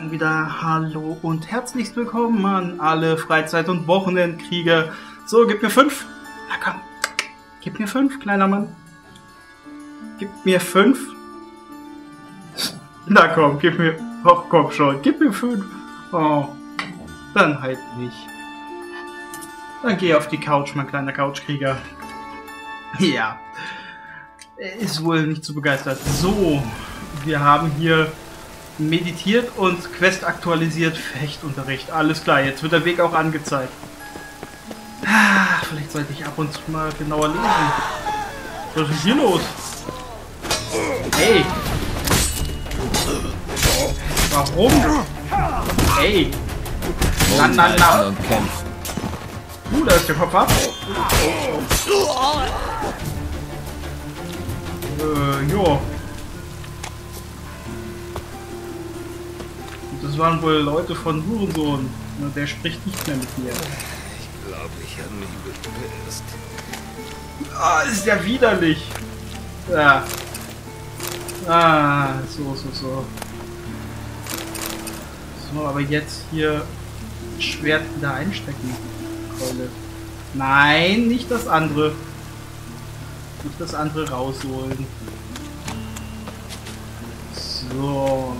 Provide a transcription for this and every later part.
schon wieder hallo und herzlich willkommen an alle Freizeit- und Wochenendkrieger. So, gib mir 5. Na komm, gib mir 5, kleiner Mann. Gib mir 5. Na komm, gib mir... Oh, komm schon, gib mir 5. Oh, dann halt nicht. Dann geh auf die Couch, mein kleiner Couchkrieger. Ja, er ist wohl nicht so begeistert. So, wir haben hier meditiert und Quest aktualisiert, Fechtunterricht. Alles klar, jetzt wird der Weg auch angezeigt. Vielleicht sollte ich ab und zu mal genauer lesen. Was ist denn hier los? Hey! Warum? Hey! Na. Da ist der Kopf ab. Jo. Das waren wohl Leute von Hurensohn. Der spricht nicht mehr mit mir. Ich glaube, ich habe mich bepisst. Ah, ist ja widerlich. Ja. Ah, so. So, aber jetzt hier Schwert wieder einstecken. Keule. Nein, nicht das andere. Nicht das andere rausholen. So.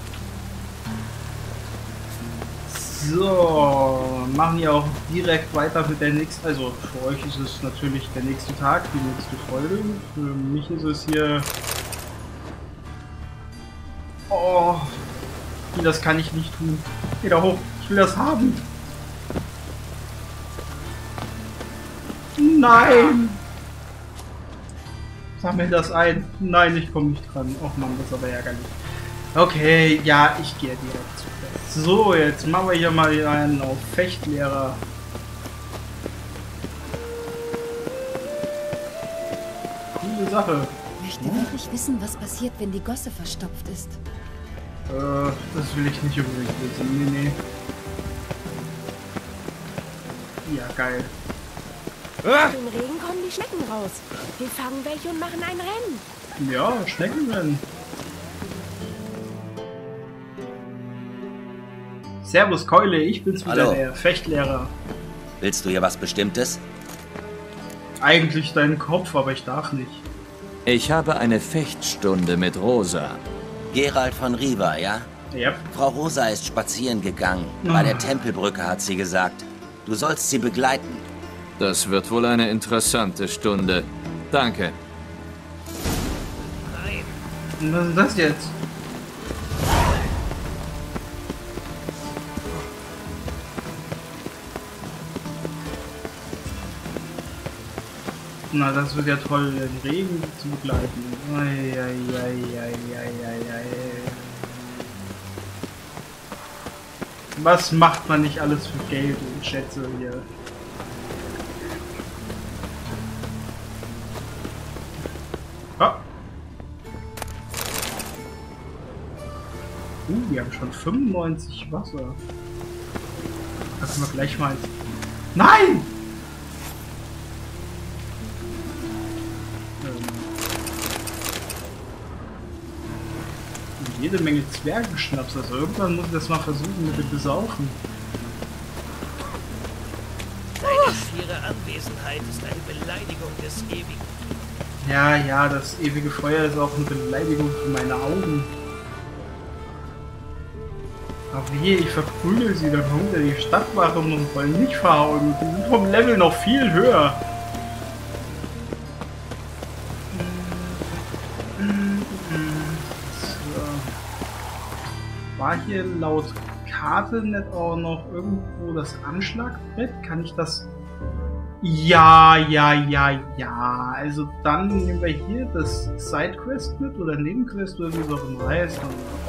So, machen wir auch direkt weiter mit der nächsten, also für euch ist es natürlich der nächste Tag, die nächste Folge. Für mich ist es hier... Oh, das kann ich nicht tun. Geh da hoch, ich will das haben. Nein! Sammel das ein. Nein, ich komme nicht dran. Och Mann, das ist aber ärgerlich. Okay, ja, ich gehe direkt zu Fest. So, jetzt machen wir hier mal einen auf Fechtlehrer. Coole Sache. Ich möchte wirklich wissen, was passiert, wenn die Gosse verstopft ist. Das will ich nicht unbedingt wissen. Nee. Ja, geil. Im Regen kommen die Schnecken raus. Wir fangen welche und machen ein Rennen. Ja, Schneckenrennen. Servus Keule, ich bin's wieder, Hallo. der Fechtlehrer. Willst du hier was Bestimmtes? Eigentlich deinen Kopf, aber ich darf nicht. Ich habe eine Fechtstunde mit Rosa. Gerald von Riva, ja? Ja. Frau Rosa ist spazieren gegangen. Bei der Tempelbrücke hat sie gesagt. Du sollst sie begleiten. Das wird wohl eine interessante Stunde. Danke. Was ist das jetzt? Na, das wird ja toll, den Regen zu begleiten. Was macht man nicht alles für Geld und Schätze hier? Ah. Wir haben schon 95 Wasser. Da können wir gleich mal... Nein! Jede Menge Zwergenschnaps, also irgendwann muss ich das mal versuchen mit dem Besaufen. Deine schiere Anwesenheit ist eine Beleidigung des Ewigen. Ja, das ewige Feuer ist auch eine Beleidigung für meine Augen. Aber wehe, ich verprügel sie, dann kommt ja die Stadtwache und wollen mich verhauen. Die sind vom Level noch viel höher. War hier laut Karte nicht auch noch irgendwo das Anschlagbrett? Kann ich das... Ja. Also dann nehmen wir hier das Sidequest mit oder Nebenquest oder wie es auch immer heißt.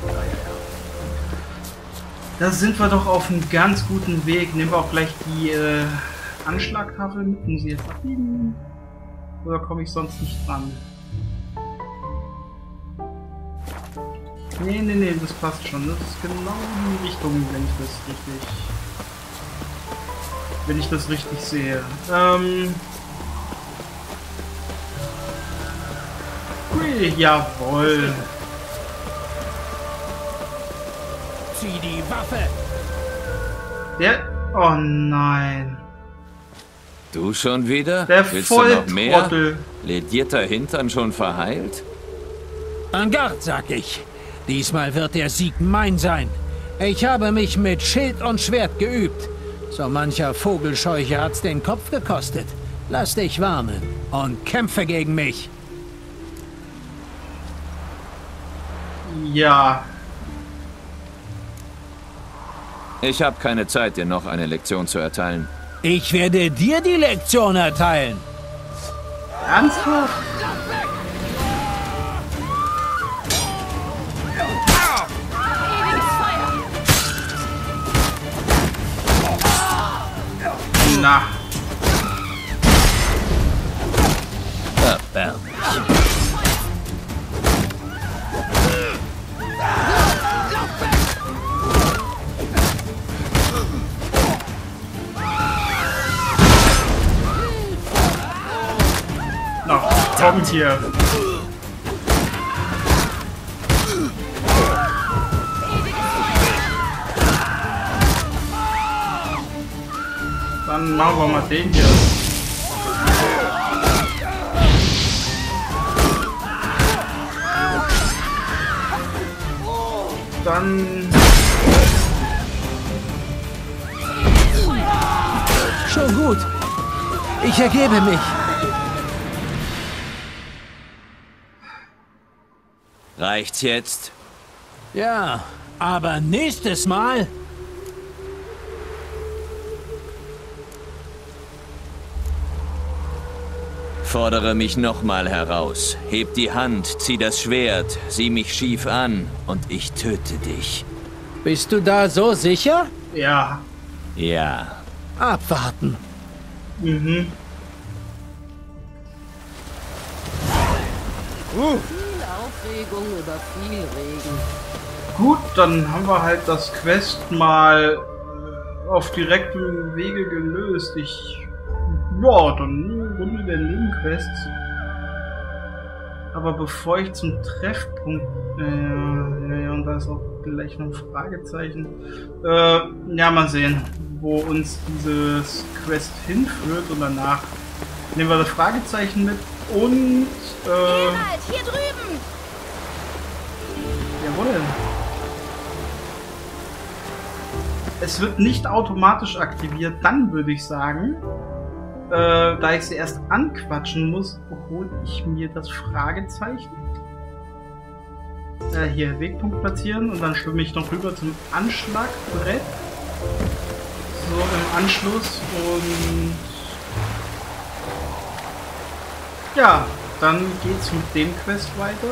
Da sind wir doch auf einem ganz guten Weg. Nehmen wir auch gleich die Anschlagtafel mit. Muss ich jetzt abbiegen? Oder komme ich sonst nicht dran? Nee, das passt schon. Das ist genau die Richtung, wenn ich das richtig sehe. Ui, jawohl. Sie Zieh die Waffe! Der... Oh nein. Du schon wieder? Der Willst du noch mehr? Volltrottel. Ledierter Hintern schon verheilt? En garde, sag ich. Diesmal wird der Sieg mein sein. Ich habe mich mit Schild und Schwert geübt. So mancher Vogelscheuche hat's den Kopf gekostet. Lass dich warnen und kämpfe gegen mich. Ja. Ich habe keine Zeit, dir noch eine Lektion zu erteilen. Ich werde dir die Lektion erteilen. Ernsthaft? Na. Erbärmlich. Na, kommt hier. Dann machen wir mal den hier. Dann... Schon gut. Ich ergebe mich. Reicht's jetzt? Ja, aber nächstes Mal... Fordere mich nochmal heraus. Heb die Hand, zieh das Schwert, sieh mich schief an und ich töte dich. Bist du da so sicher? Ja. Ja. Abwarten. Mhm. Viel Aufregung über viel Regen. Gut, dann haben wir halt das Quest mal auf direktem Wege gelöst. Ja, dann Runde der Nebenquests. Aber bevor ich zum Treffpunkt... ja, und da ist auch gleich noch ein Fragezeichen. Ja, mal sehen, wo uns dieses Quest hinführt. Und danach nehmen wir das Fragezeichen mit und... Gerald, hier drüben! Jawohl. Es wird nicht automatisch aktiviert, dann würde ich sagen, da ich sie erst anquatschen muss, hole ich mir das Fragezeichen. Hier, Wegpunkt platzieren und dann schwimme ich noch rüber zum Anschlagbrett. So, im Anschluss und... Ja, dann geht's mit dem Quest weiter.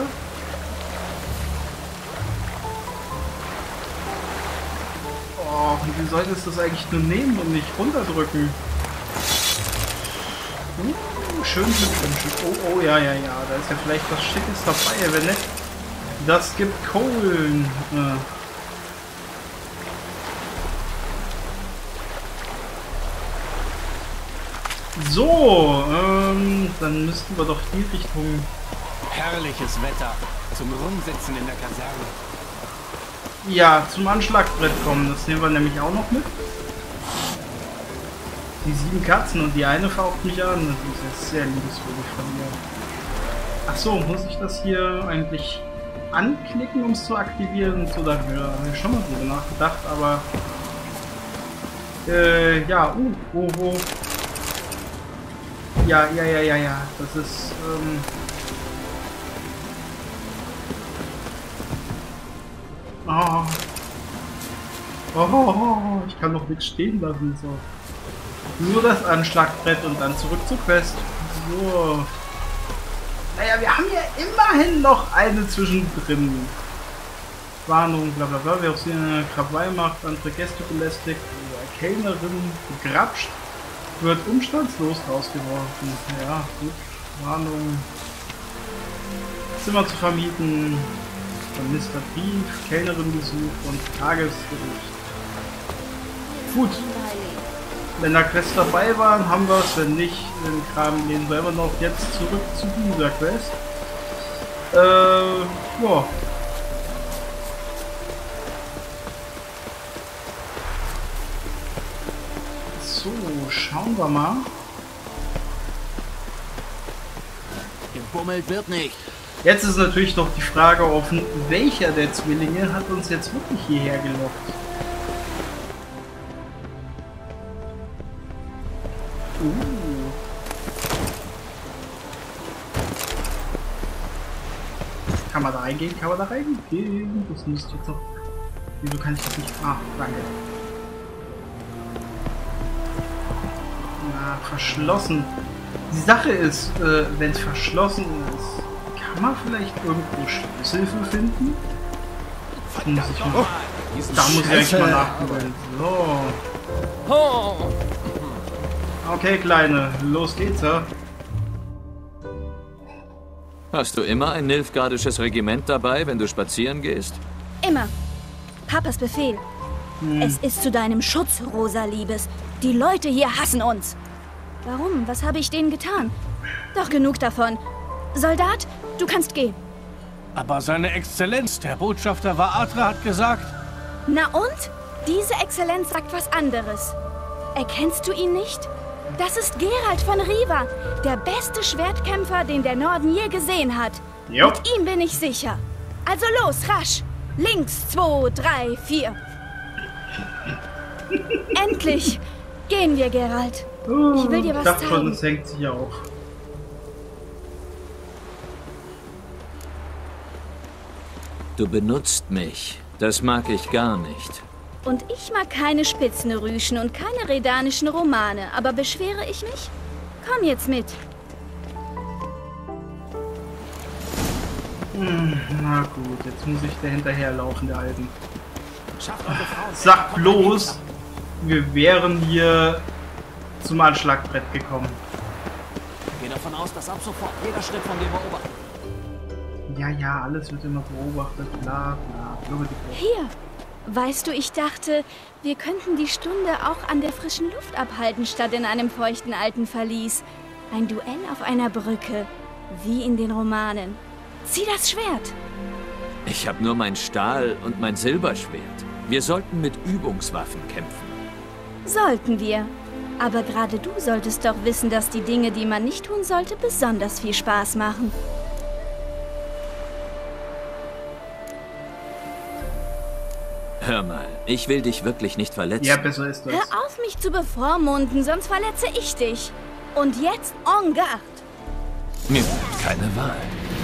Oh, und wie solltest du das eigentlich nur nehmen und nicht runterdrücken? Schön Glückwünsche. Oh, ja, da ist ja vielleicht was Schickes dabei, wenn nicht. Das gibt Kohlen. So, dann müssten wir doch die Richtung... Herrliches Wetter zum Rumsitzen in der Kaserne. Ja, zum Anschlagbrett kommen. Das nehmen wir nämlich auch noch mit. Die 7 Katzen und die eine faucht mich an. Das ist sehr liebesvoll von mir. Ach so, muss ich das hier eigentlich anklicken, um es zu aktivieren? So, da habe ich schon mal drüber nachgedacht, aber... ja, oh. Ja. Das ist, Oh, ich kann noch nichts stehen lassen, so. Nur das Anschlagbrett und dann zurück zur Quest. So. Naja, wir haben ja immerhin noch eine zwischendrin. Warnung, bla bla bla, wer auch sie eine Krawall macht, andere Gäste belästigt, oder Kellnerin gegrapscht, wird umstandslos rausgeworfen. Ja, gut. Warnung. Zimmer zu vermieten, vermisster Brief, Kellnerin-Besuch und Tagesbericht. Gut. Wenn da Quests dabei waren, haben wir es. Wenn nicht, den Kram lesen wir immer noch. Jetzt zurück zu dieser Quest. Ja. So, schauen wir mal. Gebummelt wird nicht. Jetzt ist natürlich noch die Frage offen, welcher der Zwillinge hat uns jetzt wirklich hierher gelockt? Kann man da reingehen? Kann man da reingehen? Das müsste jetzt doch... Wieso kann ich das nicht... Ah, danke. Na, verschlossen. Die Sache ist, wenn es verschlossen ist, kann man vielleicht irgendwo Schlüssel für finden? Da muss ich eigentlich mal nachgucken. So. Okay, Kleine, los geht's, ja. Hast du immer ein nilfgaardisches Regiment dabei, wenn du spazieren gehst? Immer. Papas Befehl. Es ist zu deinem Schutz, Rosa-Liebes. Die Leute hier hassen uns. Warum? Was habe ich denen getan? Doch genug davon. Soldat, du kannst gehen. Aber seine Exzellenz, der Botschafter Vaatra, hat gesagt... Na und? Diese Exzellenz sagt was anderes. Erkennst du ihn nicht? Das ist Geralt von Riva, der beste Schwertkämpfer, den der Norden je gesehen hat. Jo. Mit ihm bin ich sicher. Also los, rasch. Links, 2, 3, 4. Endlich. Gehen wir, Geralt. Ich will dir was dachte zeigen. schon, das hängt sich auf. Du benutzt mich. Das mag ich gar nicht. Und ich mag keine Spitzenrüschen und keine redanischen Romane. Aber beschwere ich mich? Komm jetzt mit. Na gut, jetzt muss ich da hinterherlaufen, der Alten. Sag bloß, wir wären hier zum Anschlagbrett gekommen. Geh davon aus, dass ab sofort jeder Schritt von dir beobachtet. Ja, alles wird immer beobachtet, bla bla. Hier. Weißt du, ich dachte, wir könnten die Stunde auch an der frischen Luft abhalten, statt in einem feuchten alten Verlies. Ein Duell auf einer Brücke, wie in den Romanen. Zieh das Schwert! Ich habe nur mein Stahl und mein Silberschwert. Wir sollten mit Übungswaffen kämpfen. Sollten wir. Aber gerade du solltest doch wissen, dass die Dinge, die man nicht tun sollte, besonders viel Spaß machen. Hör mal, ich will dich wirklich nicht verletzen. Ja, besser ist das. Hör auf, mich zu bevormunden, sonst verletze ich dich. Und jetzt en garde. Mir bleibt keine Wahl.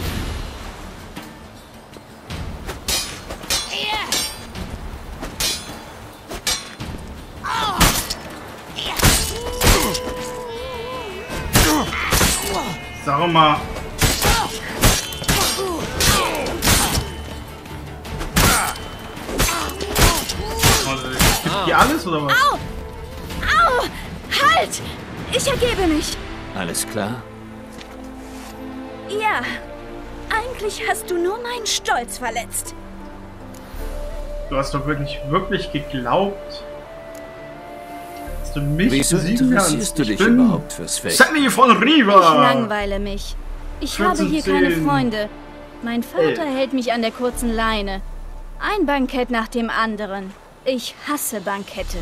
Sag mal. Gibt die alles oder was? Au! Au! Halt! Ich ergebe mich. Alles klar? Ja. Eigentlich hast du nur meinen Stolz verletzt. Du hast doch wirklich geglaubt, dass du mich Wieso besiegen interessierst kannst. du dich überhaupt fürs Feld? Sammy von Riva! Ich langweile mich. Ich habe hier 14, keine 10, Freunde. Mein Vater 11. hält mich an der kurzen Leine. Ein Bankett nach dem anderen. Ich hasse Bankette.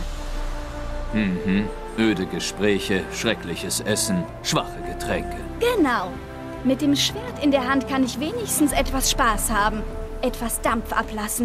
Öde Gespräche, schreckliches Essen, schwache Getränke. Genau. Mit dem Schwert in der Hand kann ich wenigstens etwas Spaß haben. Etwas Dampf ablassen.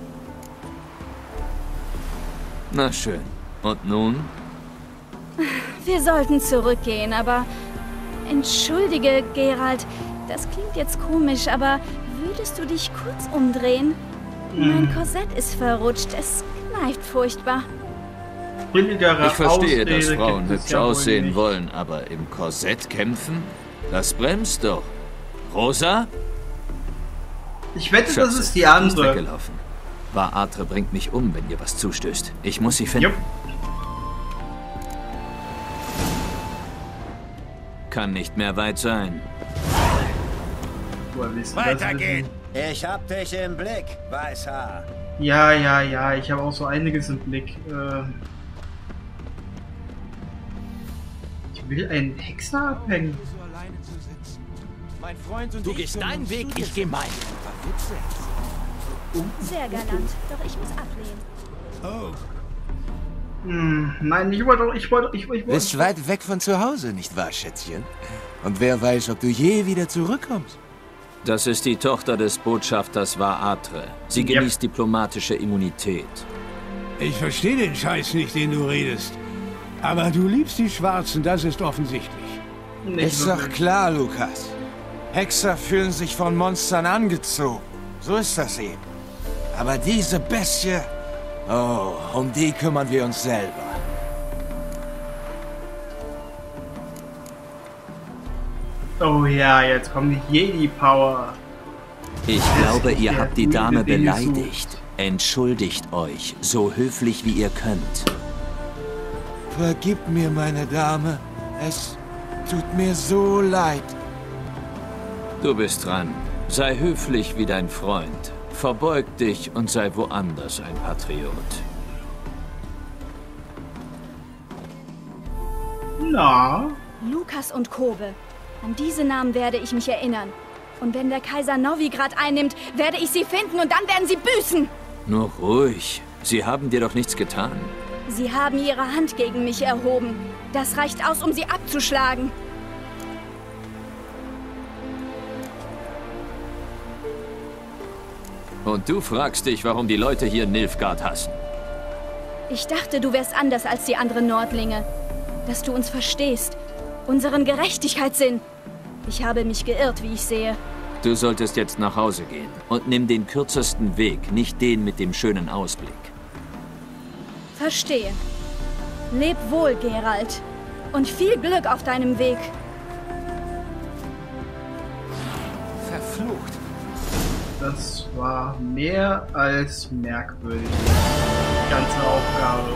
Na schön. Und nun? Wir sollten zurückgehen, aber... Entschuldige, Geralt. Das klingt jetzt komisch, aber würdest du dich kurz umdrehen? Mein Korsett ist verrutscht. Es kneift furchtbar. Billigere Ich verstehe, Ausrede dass Frauen gibt es hübsch ja wohl aussehen nicht. wollen, aber im Korsett kämpfen? Das bremst doch. Rosa? Ich wette, das Schätze, ist die du bist andere. weggelaufen. Vaatra bringt mich um, wenn ihr was zustößt. Ich muss sie finden. Jupp. Kann nicht mehr weit sein. Woher willst du das Weitergehen! wissen? Ich hab dich im Blick, Weißhaar. Ja, ich habe auch so einiges im Blick. Ich will einen Hexer abhängen. Mein Freund und Du ich gehst können deinen uns Weg, zugesellt. ich gehe meinen. Sehr galant, doch ich muss ablehnen. Nein, ich wollte. Bist weit weg von zu Hause, nicht wahr, Schätzchen? Und wer weiß, ob du je wieder zurückkommst. Das ist die Tochter des Botschafters Vaatre. Sie genießt diplomatische Immunität. Ich verstehe den Scheiß nicht, den du redest. Aber du liebst die Schwarzen, das ist offensichtlich. Ist doch klar, Lukas. Hexer fühlen sich von Monstern angezogen. So ist das eben. Aber diese Bestie... Oh, um die kümmern wir uns selber. Oh ja, jetzt kommt die Jedi-Power. Ich glaube, ihr habt die Dame beleidigt. Entschuldigt euch, so höflich wie ihr könnt. Vergib mir, meine Dame. Es tut mir so leid. Du bist dran. Sei höflich wie dein Freund. Verbeug dich und sei woanders ein Patriot. Na? Lukas und Kobe. An diese Namen werde ich mich erinnern. Und wenn der Kaiser Novigrad einnimmt, werde ich sie finden und dann werden sie büßen. Nur ruhig. Sie haben dir doch nichts getan. Sie haben ihre Hand gegen mich erhoben. Das reicht aus, um sie abzuschlagen. Und du fragst dich, warum die Leute hier Nilfgaard hassen. Ich dachte, du wärst anders als die anderen Nordlinge. Dass du uns verstehst. Unseren Gerechtigkeitssinn. Ich habe mich geirrt, wie ich sehe. Du solltest jetzt nach Hause gehen. Und nimm den kürzesten Weg, nicht den mit dem schönen Ausblick. Verstehe. Leb wohl, Geralt. Und viel Glück auf deinem Weg. Verflucht. Das war mehr als merkwürdig. Die ganze Aufgabe.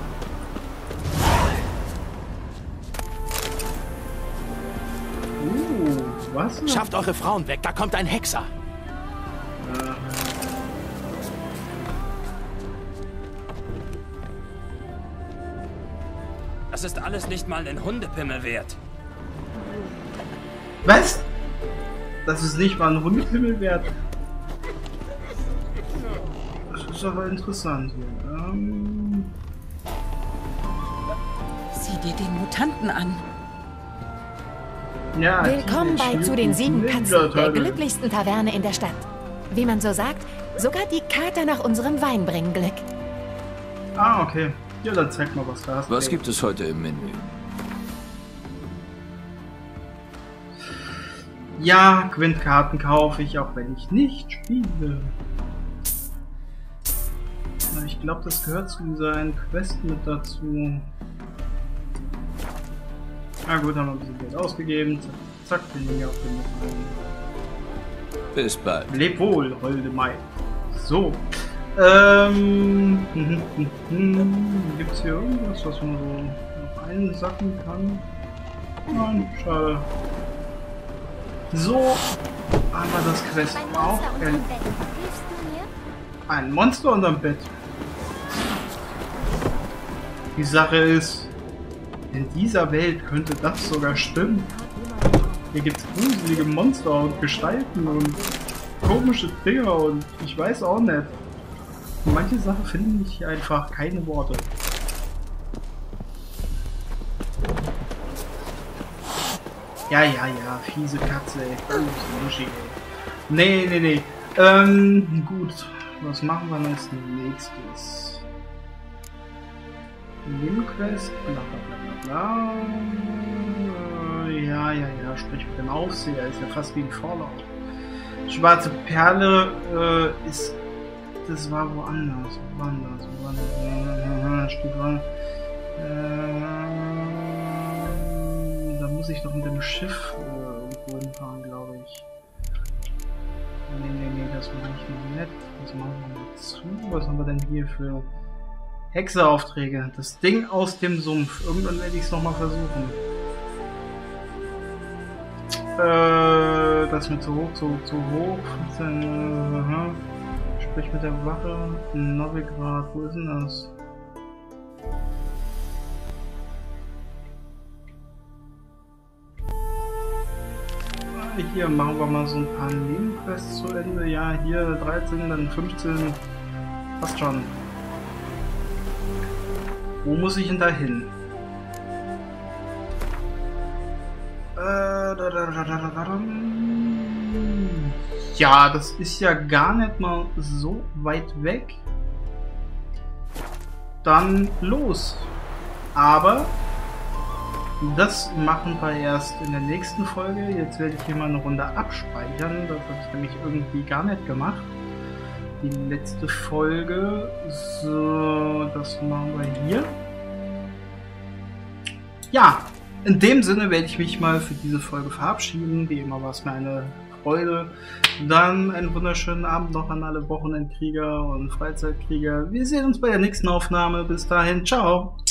Was? Schafft eure Frauen weg, da kommt ein Hexer. Das ist alles nicht mal einen Hundepimmel wert. Was? Das ist nicht mal ein Hundepimmel wert. Das ist aber interessant hier. Sieh dir den Mutanten an. Ja, willkommen bei Zu den 7 Katzen, der glücklichsten Taverne in der Stadt. Wie man so sagt, sogar die Kater nach unserem Wein bringen Glück. Ah, okay. Ja, dann zeig mal, was da ist. Was gibt es heute im Menü? Ja, Quintkarten kaufe ich, auch wenn ich nicht spiele. Ich glaube, das gehört zu seinen Quest mit dazu. Na gut, haben wir ein bisschen Geld ausgegeben. Zack, den hier auf den Mutter. Bis bald. Leb wohl, holde Mai. So. Gibt's hier irgendwas, was man so noch einsacken kann? Nein, schade. So. Haben wir das Quest auch. Ein Monster unterm Bett. Die Sache ist, in dieser Welt könnte das sogar stimmen. Hier gibt es gruselige Monster und Gestalten und komische Dinger und ich weiß auch nicht. Für manche Sachen finde ich einfach keine Worte. Ja, fiese Katze, ey. Böse, nee. Gut. Was machen wir als nächstes? Nebenquest, bla. Ja, sprich mit dem Aufseher, ist ja fast wie ein Fallout. Schwarze Perle ist. Das war woanders. Steht dran. Da muss ich doch mit dem Schiff irgendwo hinfahren, glaube ich. Nee, das war nicht mehr nett. Das machen wir mal zu. Was haben wir denn hier für Hexeraufträge? Das Ding aus dem Sumpf. Irgendwann werde ich es nochmal versuchen. Das ist mir zu hoch. 15, Sprich mit der Wache. Novigrad. Wo ist denn das? Hier machen wir mal so ein paar Nebenquests zu Ende. Ja, hier 13, dann 15. Passt schon. Wo muss ich denn da hin? Ja, das ist ja gar nicht mal so weit weg. Dann los. Aber das machen wir erst in der nächsten Folge. Jetzt werde ich hier mal eine Runde abspeichern. Das habe ich nämlich irgendwie gar nicht gemacht. Die letzte Folge. So, das machen wir hier. Ja, in dem Sinne werde ich mich mal für diese Folge verabschieden. Wie immer war es mir eine Freude. Dann einen wunderschönen Abend noch an alle Wochenendkrieger und Freizeitkrieger. Wir sehen uns bei der nächsten Aufnahme. Bis dahin, ciao!